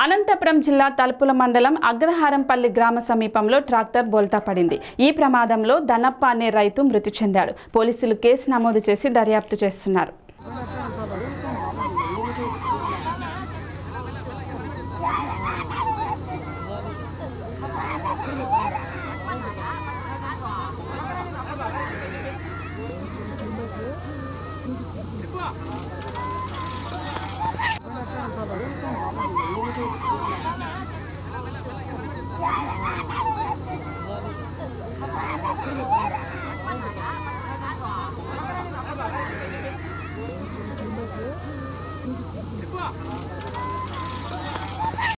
అనంతపురం జిల్లా తలుపుల మండలం అగ్రహారంపల్లి గ్రామ సమీపంలో ట్రాక్టర్ బోల్తా పడింది. ఈ ప్రమాదంలో ధనప్ప అనే రైతు మృతి చెందాడు. పోలీసులు కేసు నమోదు చేసి దర్యాప్తు చేస్తున్నారు.